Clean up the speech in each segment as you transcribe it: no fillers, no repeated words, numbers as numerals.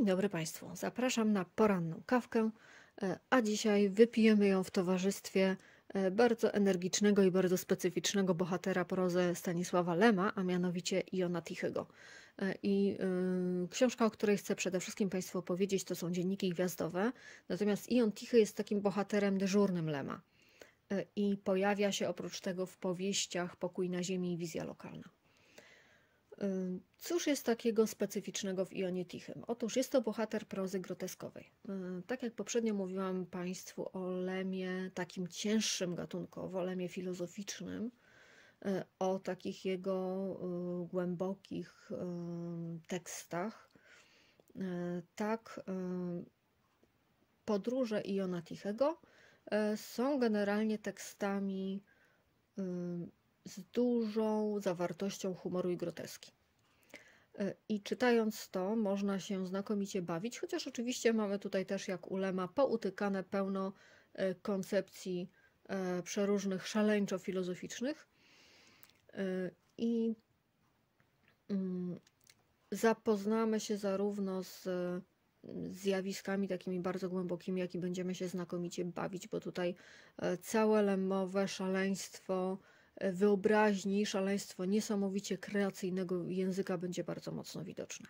Dzień dobry Państwu. Zapraszam na poranną kawkę, a dzisiaj wypijemy ją w towarzystwie bardzo energicznego i bardzo specyficznego bohatera prozy Stanisława Lema, a mianowicie Iona Tichego. Książka, o której chcę przede wszystkim Państwu opowiedzieć, to są Dzienniki Gwiazdowe, natomiast Ion Tichy jest takim bohaterem dyżurnym Lema i pojawia się oprócz tego w powieściach Pokój na ziemi i Wizja lokalna. Cóż jest takiego specyficznego w Ionie Tichym? Otóż jest to bohater prozy groteskowej. Tak jak poprzednio mówiłam Państwu o Lemie takim cięższym gatunkowo, Lemie filozoficznym, o takich jego głębokich tekstach, tak podróże Iona Tichego są generalnie tekstami z dużą zawartością humoru i groteski. I czytając to można się znakomicie bawić, chociaż oczywiście mamy tutaj też jak u Lema poutykane pełno koncepcji przeróżnych szaleńczo-filozoficznych i zapoznamy się zarówno z zjawiskami takimi bardzo głębokimi, jak i będziemy się znakomicie bawić, bo tutaj całe lemowe szaleństwo wyobraźni, szaleństwo niesamowicie kreacyjnego języka będzie bardzo mocno widoczne.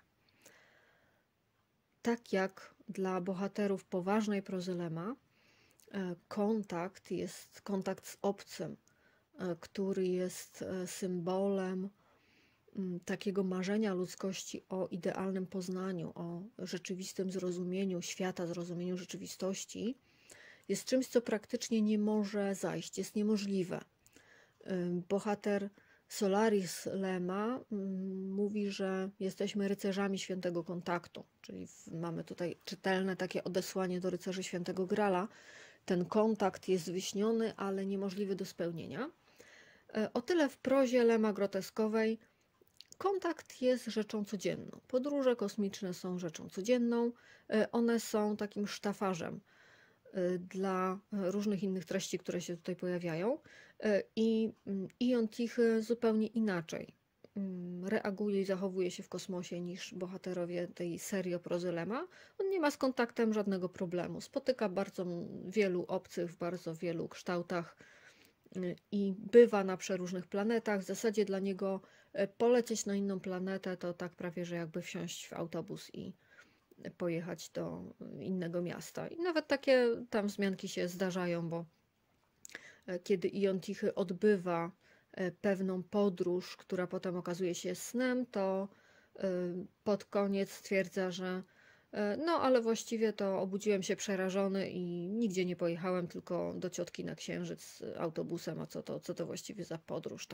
Tak jak dla bohaterów poważnej prozy Lema, kontakt jest kontakt z obcym, który jest symbolem takiego marzenia ludzkości o idealnym poznaniu, o rzeczywistym zrozumieniu świata, zrozumieniu rzeczywistości, jest czymś, co praktycznie nie może zajść, jest niemożliwe. Bohater Solaris Lema mówi, że jesteśmy rycerzami świętego kontaktu, czyli mamy tutaj czytelne takie odesłanie do rycerzy świętego Grala. Ten kontakt jest wyśniony, ale niemożliwy do spełnienia. O tyle w prozie Lema groteskowej kontakt jest rzeczą codzienną. Podróże kosmiczne są rzeczą codzienną. One są takim sztafarzem dla różnych innych treści, które się tutaj pojawiają. I Ion Tichy zupełnie inaczej reaguje i zachowuje się w kosmosie niż bohaterowie tej serii o prozy Lema. On nie ma z kontaktem żadnego problemu. Spotyka bardzo wielu obcych w bardzo wielu kształtach i bywa na przeróżnych planetach. W zasadzie dla niego polecieć na inną planetę to tak prawie, że jakby wsiąść w autobus i pojechać do innego miasta. I nawet takie tam wzmianki się zdarzają, bo kiedy Ion Tichy odbywa pewną podróż, która potem okazuje się snem, to pod koniec stwierdza, że no ale właściwie to obudziłem się przerażony i nigdzie nie pojechałem, tylko do ciotki na Księżyc autobusem, a co to właściwie za podróż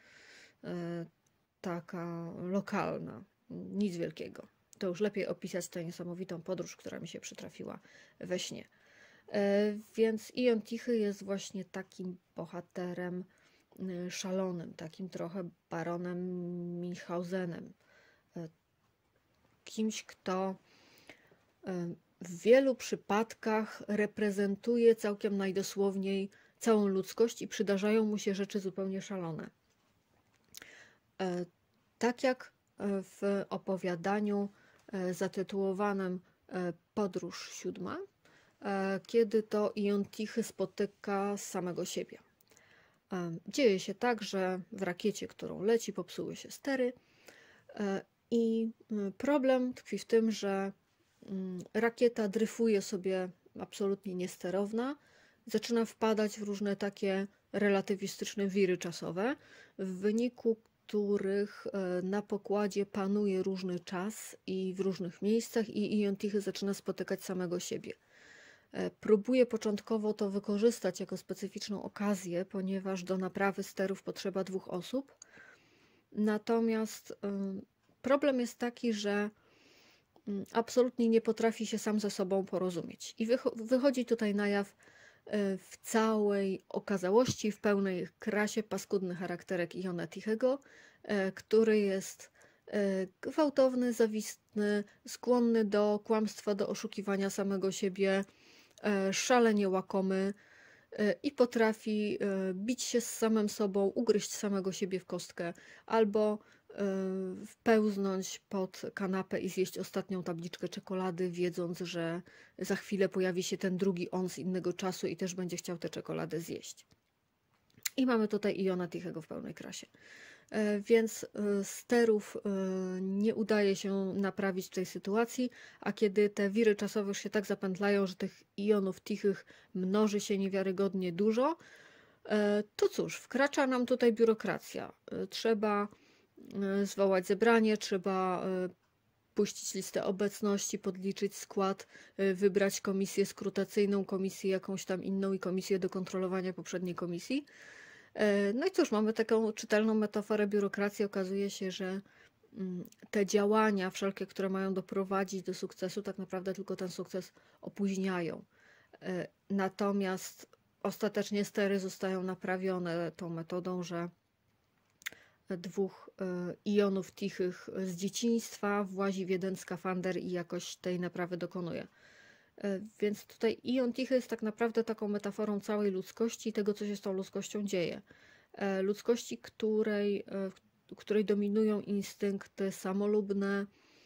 taka lokalna, nic wielkiego. To już lepiej opisać tę niesamowitą podróż, która mi się przytrafiła we śnie. Więc Ion Tichy jest właśnie takim bohaterem szalonym, takim trochę baronem Münchhausenem. Kimś, kto w wielu przypadkach reprezentuje całkiem najdosłowniej całą ludzkość i przydarzają mu się rzeczy zupełnie szalone. Tak jak w opowiadaniu zatytułowanym Podróż siódma, kiedy to Ion Tichy spotyka samego siebie. Dzieje się tak, że w rakiecie, którą leci, popsuły się stery i problem tkwi w tym, że rakieta dryfuje sobie absolutnie niesterowna, zaczyna wpadać w różne takie relatywistyczne wiry czasowe, w wyniku których na pokładzie panuje różny czas i w różnych miejscach i Ion Tichy zaczyna spotykać samego siebie. Próbuje początkowo to wykorzystać jako specyficzną okazję, ponieważ do naprawy sterów potrzeba 2 osób. Natomiast problem jest taki, że absolutnie nie potrafi się sam ze sobą porozumieć. I wychodzi tutaj na jaw w całej okazałości, w pełnej krasie paskudny charakterek Iona Tichego, który jest gwałtowny, zawistny, skłonny do kłamstwa, do oszukiwania samego siebie, szalenie łakomy i potrafi bić się z samym sobą, ugryźć samego siebie w kostkę, albo wpełznąć pod kanapę i zjeść ostatnią tabliczkę czekolady, wiedząc, że za chwilę pojawi się ten drugi on z innego czasu i też będzie chciał tę czekoladę zjeść. I mamy tutaj Iona Tichego w pełnej krasie. Więc sterów nie udaje się naprawić w tej sytuacji, a kiedy te wiry czasowe już się tak zapętlają, że tych Ionów Tichych mnoży się niewiarygodnie dużo, to cóż, wkracza nam tutaj biurokracja. Trzeba zwołać zebranie, trzeba puścić listę obecności, podliczyć skład, wybrać komisję skrutacyjną, komisję jakąś tam inną i komisję do kontrolowania poprzedniej komisji. No i cóż, mamy taką czytelną metaforę biurokracji. Okazuje się, że te działania wszelkie, które mają doprowadzić do sukcesu, tak naprawdę tylko ten sukces opóźniają. Natomiast ostatecznie stery zostają naprawione tą metodą, że dwóch Ionów Tichych z dzieciństwa włazi w jeden skafander i jakoś tej naprawy dokonuje. Więc tutaj Ion Tichy jest tak naprawdę taką metaforą całej ludzkości i tego, co się z tą ludzkością dzieje. Ludzkości, której dominują instynkty samolubne,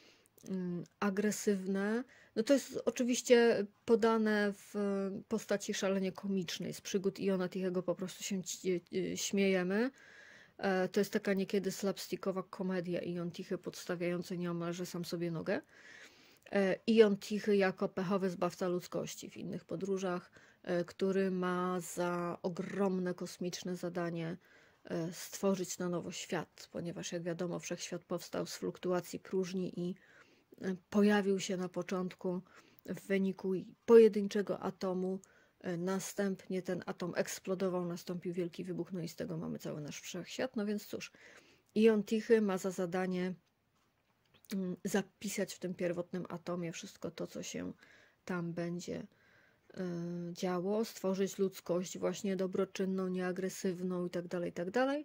agresywne. No to jest oczywiście podane w postaci szalenie komicznej. Z przygód Iona Tichego po prostu się śmiejemy. To jest taka niekiedy slapstickowa komedia Ion Tichy podstawiający nieomalże sam sobie nogę. Ion Tichy jako pechowy zbawca ludzkości w innych podróżach, który ma za ogromne kosmiczne zadanie stworzyć na nowo świat, ponieważ jak wiadomo wszechświat powstał z fluktuacji próżni i pojawił się na początku w wyniku pojedynczego atomu, następnie ten atom eksplodował, nastąpił wielki wybuch, no i z tego mamy cały nasz wszechświat. No więc cóż, Ion Tichy ma za zadanie zapisać w tym pierwotnym atomie wszystko to, co się tam będzie działo, stworzyć ludzkość właśnie dobroczynną, nieagresywną itd., itd.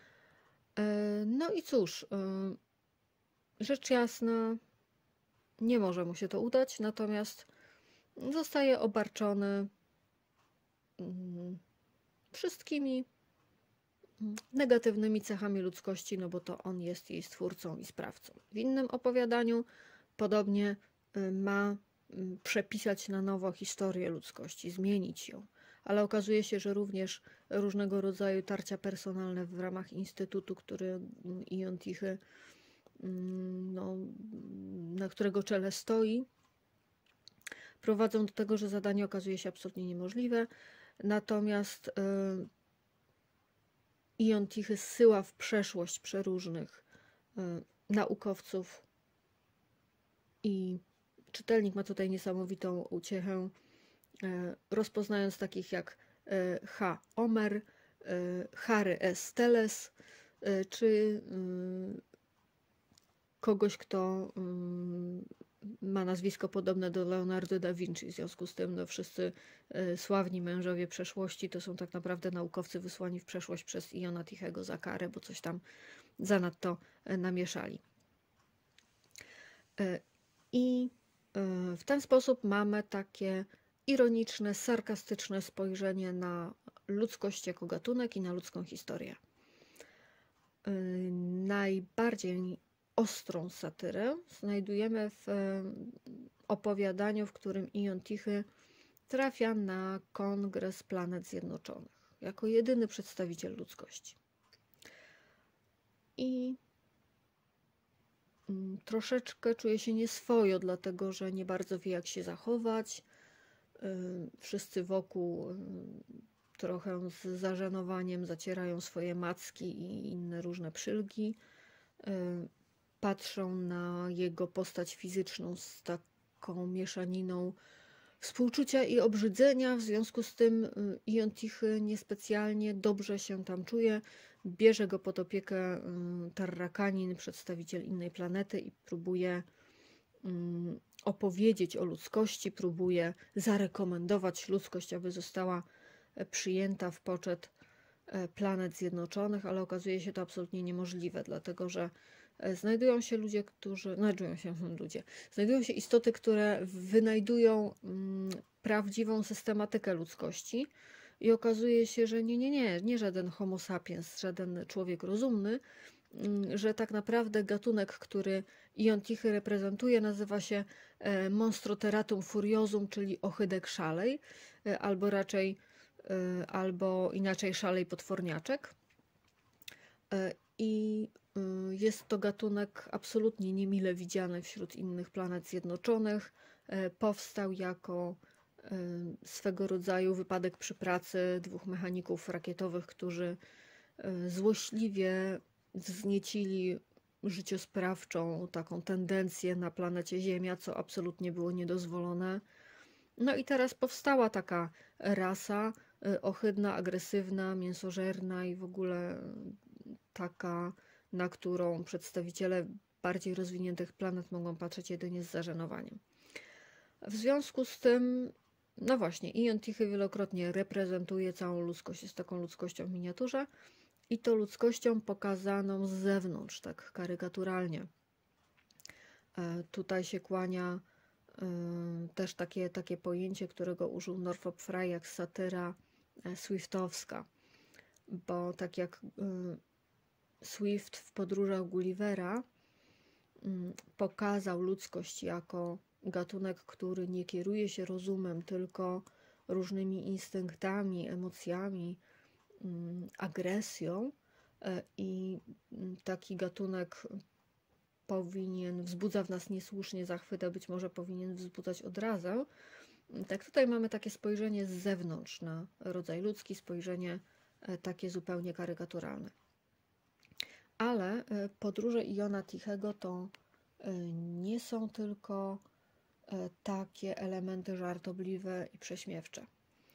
No i cóż, rzecz jasna, nie może mu się to udać, natomiast zostaje obarczony wszystkimi negatywnymi cechami ludzkości, no bo to on jest jej stwórcą i sprawcą. W innym opowiadaniu podobnie ma przepisać na nowo historię ludzkości, zmienić ją, ale okazuje się, że również różnego rodzaju tarcia personalne w ramach instytutu, który Ion Tichy, no, na którego czele stoi, prowadzą do tego, że zadanie okazuje się absolutnie niemożliwe. Natomiast Ion Tichy zsyła w przeszłość przeróżnych naukowców i czytelnik ma tutaj niesamowitą uciechę, rozpoznając takich jak H. Omer, Harry S. Teles, czy kogoś, kto ma nazwisko podobne do Leonardo da Vinci. W związku z tym no, wszyscy sławni mężowie przeszłości to są tak naprawdę naukowcy wysłani w przeszłość przez Iona Tichego za karę, bo coś tam zanadto namieszali. I w ten sposób mamy takie ironiczne, sarkastyczne spojrzenie na ludzkość jako gatunek i na ludzką historię. Najbardziej ostrą satyrę znajdujemy w opowiadaniu, w którym Ion Tichy trafia na Kongres Planet Zjednoczonych jako jedyny przedstawiciel ludzkości. I troszeczkę czuje się nieswojo, dlatego że nie bardzo wie, jak się zachować. Wszyscy wokół trochę z zażenowaniem zacierają swoje macki i inne różne przylgi. Patrzą na jego postać fizyczną z taką mieszaniną współczucia i obrzydzenia. W związku z tym Ion Tichy niespecjalnie dobrze się tam czuje. Bierze go pod opiekę Tarrakanin, przedstawiciel innej planety, i próbuje opowiedzieć o ludzkości, próbuje zarekomendować ludzkość, aby została przyjęta w poczet planet zjednoczonych, ale okazuje się to absolutnie niemożliwe, dlatego że znajdują się istoty, które wynajdują prawdziwą systematykę ludzkości i okazuje się, że nie żaden homo sapiens, żaden człowiek rozumny, że tak naprawdę gatunek, który Ion Tichy reprezentuje, nazywa się Monstroteratum furiosum, czyli ohydek szalej, albo raczej, albo inaczej szalej potworniaczek. I jest to gatunek absolutnie niemile widziany wśród innych planet zjednoczonych. Powstał jako swego rodzaju wypadek przy pracy dwóch mechaników rakietowych, którzy złośliwie wzniecili życiosprawczą taką tendencję na planecie Ziemia, co absolutnie było niedozwolone. No i teraz powstała taka rasa ohydna, agresywna, mięsożerna i w ogóle taka, na którą przedstawiciele bardziej rozwiniętych planet mogą patrzeć jedynie z zażenowaniem. W związku z tym, no właśnie, Ion Tichy wielokrotnie reprezentuje całą ludzkość, jest taką ludzkością w miniaturze i to ludzkością pokazaną z zewnątrz, tak karykaturalnie. Tutaj się kłania też takie pojęcie, którego użył Northrop Frye, jak satyra swiftowska, bo tak jak Swift w podróżach Gullivera pokazał ludzkość jako gatunek, który nie kieruje się rozumem, tylko różnymi instynktami, emocjami, agresją, i taki gatunek wzbudza w nas niesłusznie zachwyt, a być może powinien wzbudzać odrazę. Tak tutaj mamy takie spojrzenie z zewnątrz na rodzaj ludzki, spojrzenie takie zupełnie karykaturalne. Ale podróże Iona Tichego to nie są tylko takie elementy żartobliwe i prześmiewcze.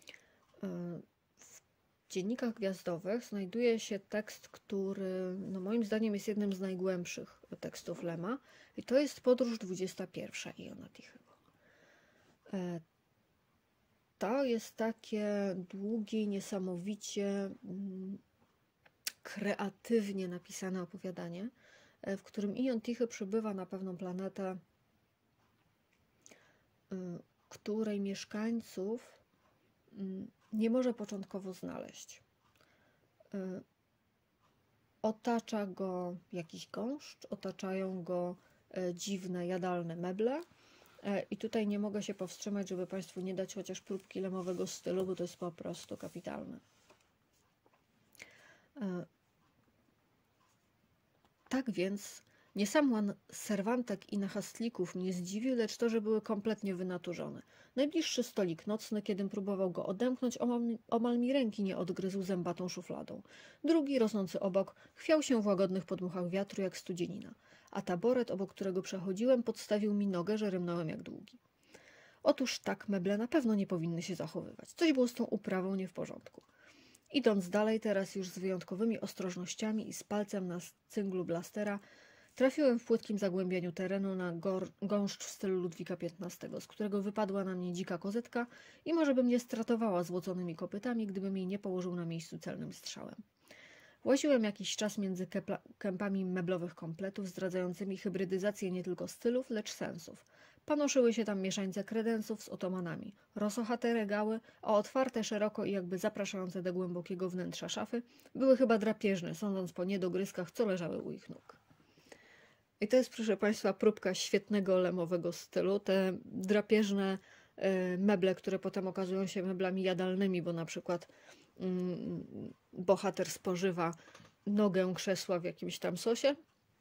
W dziennikach gwiazdowych znajduje się tekst, który no moim zdaniem jest jednym z najgłębszych tekstów Lema, i to jest Podróż 21 Iona Tichego. To jest takie długie, niesamowicie kreatywnie napisane opowiadanie, w którym Ion Tichy przybywa na pewną planetę, której mieszkańców nie może początkowo znaleźć. Otacza go jakiś gąszcz, otaczają go dziwne, jadalne meble. I tutaj nie mogę się powstrzymać, żeby Państwu nie dać chociaż próbki lemowego stylu, bo to jest po prostu kapitalne. Tak więc nie sam łan serwantek i nachastlików mnie zdziwił, lecz to, że były kompletnie wynaturzone. Najbliższy stolik nocny, kiedym próbował go odemknąć, omal mi ręki nie odgryzł zębatą szufladą. Drugi, rosnący obok, chwiał się w łagodnych podmuchach wiatru jak studzienina, a taboret, obok którego przechodziłem, podstawił mi nogę, że rymnąłem jak długi. Otóż tak meble na pewno nie powinny się zachowywać. Coś było z tą uprawą nie w porządku. Idąc dalej, teraz już z wyjątkowymi ostrożnościami i z palcem na cynglu blastera, trafiłem w płytkim zagłębieniu terenu na gąszcz w stylu Ludwika XV, z którego wypadła na mnie dzika kozetka i może by mnie stratowała złoconymi kopytami, gdybym jej nie położył na miejscu celnym strzałem. Łaziłem jakiś czas między kępami meblowych kompletów, zdradzającymi hybrydyzację nie tylko stylów, lecz sensów. Panoszyły się tam mieszańce kredensów z otomanami, rosochate regały, a otwarte szeroko i jakby zapraszające do głębokiego wnętrza szafy były chyba drapieżne, sądząc po niedogryzkach, co leżały u ich nóg. I to jest, proszę Państwa, próbka świetnego lemowego stylu. Te drapieżne meble, które potem okazują się meblami jadalnymi, bo na przykład bohater spożywa nogę krzesła w jakimś tam sosie.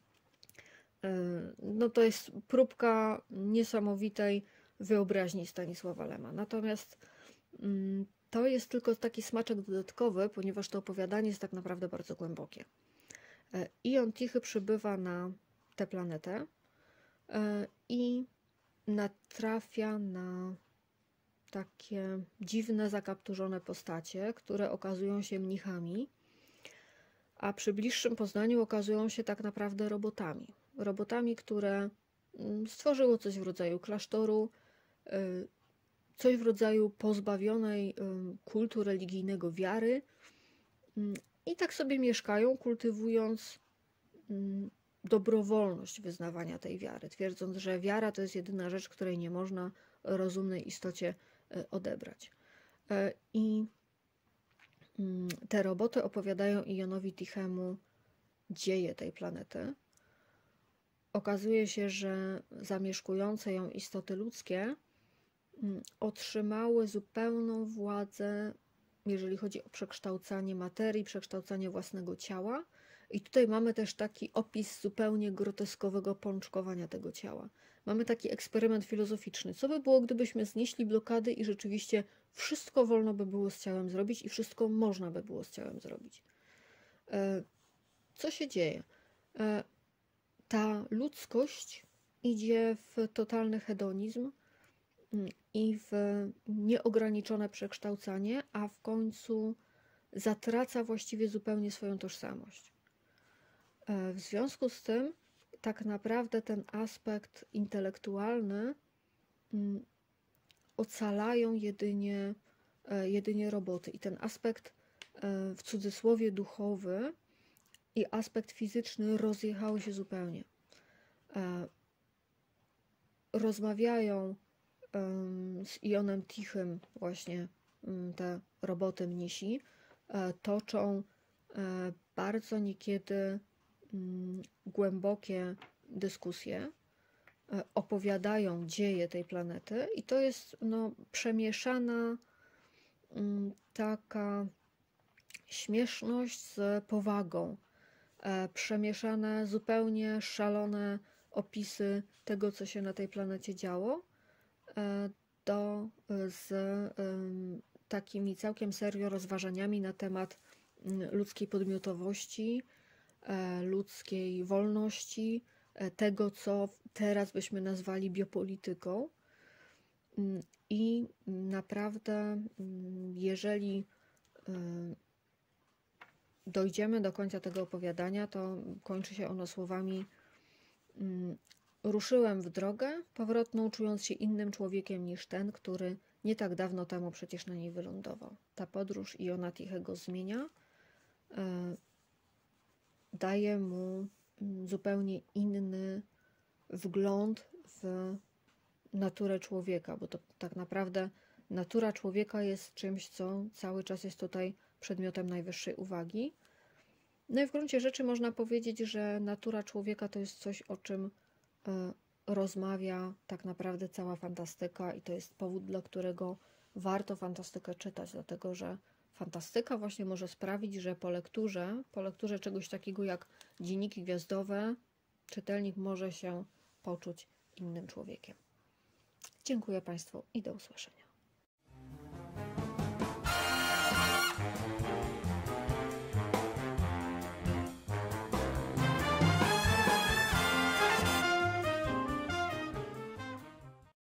No to jest próbka niesamowitej wyobraźni Stanisława Lema. Natomiast to jest tylko taki smaczek dodatkowy, ponieważ to opowiadanie jest tak naprawdę bardzo głębokie. Ion Tichy przybywa na tę planetę i natrafia na takie dziwne, zakapturzone postacie, które okazują się mnichami, a przy bliższym poznaniu okazują się tak naprawdę robotami. Robotami, które stworzyło coś w rodzaju klasztoru, coś w rodzaju pozbawionej kultu religijnego wiary i tak sobie mieszkają, kultywując dobrowolność wyznawania tej wiary, twierdząc, że wiara to jest jedyna rzecz, której nie można rozumnej istocie odebrać. I te roboty opowiadają Ionowi Tichemu dzieje tej planety, okazuje się, że zamieszkujące ją istoty ludzkie otrzymały zupełną władzę, jeżeli chodzi o przekształcanie materii, przekształcanie własnego ciała. I tutaj mamy też taki opis zupełnie groteskowego pączkowania tego ciała. Mamy taki eksperyment filozoficzny. Co by było, gdybyśmy znieśli blokady i rzeczywiście wszystko wolno by było z ciałem zrobić i wszystko można by było z ciałem zrobić? Co się dzieje? Ta ludzkość idzie w totalny hedonizm i w nieograniczone przekształcanie, a w końcu zatraca właściwie zupełnie swoją tożsamość. W związku z tym tak naprawdę ten aspekt intelektualny ocalają jedynie roboty i ten aspekt w cudzysłowie duchowy i aspekt fizyczny rozjechały się zupełnie. Rozmawiają z Ionem Tichym właśnie te roboty mnisi, toczą bardzo niekiedy głębokie dyskusje, opowiadają dzieje tej planety i to jest przemieszana taka śmieszność z powagą, przemieszane zupełnie szalone opisy tego, co się na tej planecie działo, z takimi całkiem serio rozważaniami na temat ludzkiej podmiotowości, ludzkiej wolności, tego, co teraz byśmy nazwali biopolityką. I naprawdę, jeżeli dojdziemy do końca tego opowiadania, to kończy się ono słowami: ruszyłem w drogę powrotną, czując się innym człowiekiem niż ten, który nie tak dawno temu przecież na niej wylądował. Ta podróż Iona Tichego zmienia, daje mu zupełnie inny wgląd w naturę człowieka, bo to tak naprawdę natura człowieka jest czymś, co cały czas jest tutaj przedmiotem najwyższej uwagi. No i w gruncie rzeczy można powiedzieć, że natura człowieka to jest coś, o czym rozmawia tak naprawdę cała fantastyka i to jest powód, dla którego warto fantastykę czytać, dlatego że fantastyka właśnie może sprawić, że po lekturze czegoś takiego jak Dzienniki Gwiazdowe czytelnik może się poczuć innym człowiekiem. Dziękuję Państwu i do usłyszenia.